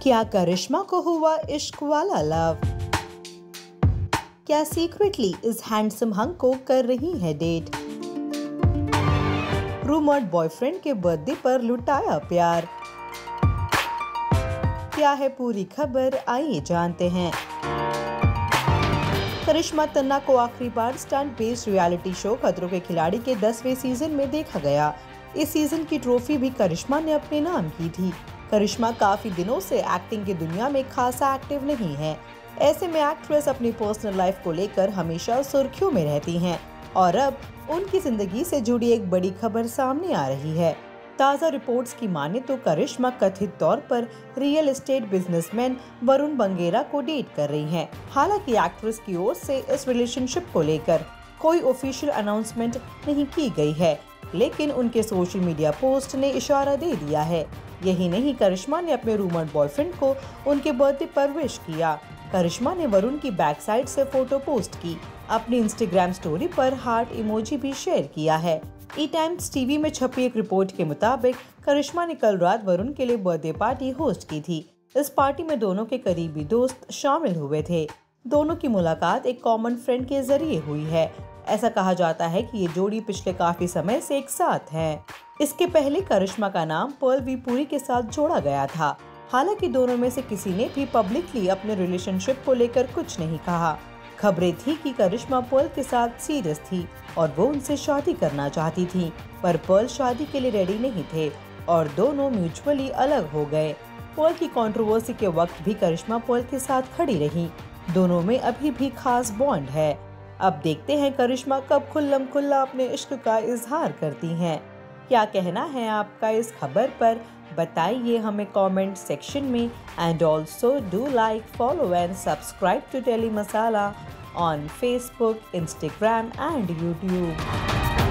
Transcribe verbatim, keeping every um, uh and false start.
क्या करिश्मा को हुआ इश्क वाला लव? क्या सीक्रेटली इस हैंडसम हंक को कर रही है डेट? रूमर्ड बॉयफ्रेंड के बर्थडे पर लुटाया प्यार। क्या है पूरी खबर, आइए जानते हैं। करिश्मा तन्ना को आखिरी बार स्टंट बेस्ड रियलिटी शो खतरों के खिलाड़ी के दसवें सीजन में देखा गया। इस सीजन की ट्रॉफी भी करिश्मा ने अपने नाम की थी। करिश्मा काफी दिनों से एक्टिंग की दुनिया में खासा एक्टिव नहीं है। ऐसे में एक्ट्रेस अपनी पर्सनल लाइफ को लेकर हमेशा सुर्खियों में रहती हैं और अब उनकी जिंदगी से जुड़ी एक बड़ी खबर सामने आ रही है। ताज़ा रिपोर्ट्स की माने तो करिश्मा कथित तौर पर real estate businessman Varun Bangera को डेट कर रही हैं। हालांकि एक्ट्रेस की ओर से इस रिलेशनशिप को लेकर कोई ऑफिशियल अनाउंसमेंट नहीं की गई है, लेकिन उनके सोशल मीडिया पोस्ट ने इशारा दे दिया है। यही नहीं, करिश्मा ने अपने रूमर्ड बॉयफ्रेंड को उनके बर्थडे पर विश किया। करिश्मा ने वरुण की बैक साइड से फोटो पोस्ट की। अपनी इंस्टाग्राम स्टोरी पर हार्ट इमोजी भी शेयर किया है। ई टाइम्स टीवी में छपी एक रिपोर्ट के मुताबिक करिश्मा ने कल रात वरुण के लिए बर्थडे पार्टी होस्ट की थी। इस पार्टी में दोनों के करीबी दोस्त शामिल हुए थे। दोनों की मुलाकात एक कॉमन फ्रेंड के जरिए हुई है। ऐसा कहा जाता है कि ये जोड़ी पिछले काफी समय से एक साथ है। इसके पहले करिश्मा का नाम पर्ल वी पुरी के साथ जोड़ा गया था। हालांकि दोनों में से किसी ने भी पब्लिकली अपने रिलेशनशिप को लेकर कुछ नहीं कहा। खबरें थी कि करिश्मा पर्ल के साथ सीरियस थी और वो उनसे शादी करना चाहती थी, पर पर्ल शादी के लिए रेडी नहीं थे और दोनों म्यूचुअली अलग हो गए। पर्ल की कंट्रोवर्सी के वक्त भी करिश्मा पर्ल के साथ खड़ी रही। दोनों में अभी भी खास बॉन्ड है। अब देखते हैं करिश्मा कब खुल्लम खुल्ला अपने इश्क का इजहार करती हैं। क्या कहना है आपका इस खबर पर, बताइए हमें कमेंट सेक्शन में। And also do like, follow and subscribe to Telly Masala on Facebook, Instagram and YouTube.